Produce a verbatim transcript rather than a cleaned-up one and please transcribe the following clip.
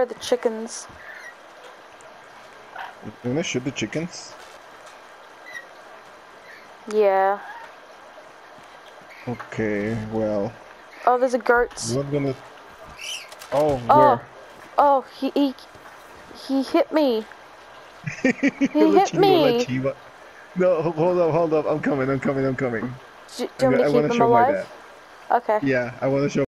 are the chickens? You wanna shoot the chickens? Yeah. Okay, well. Oh, there's a goat. I'm not gonna. Oh, Oh, where? oh, he he he hit me. He Hola hit chiva, hola me. chiva. No, hold up, hold up. I'm coming, I'm coming, I'm coming. Do, do you I'm want gonna, me I to keep wanna him show my alive? dad. Okay. Yeah, I wanna show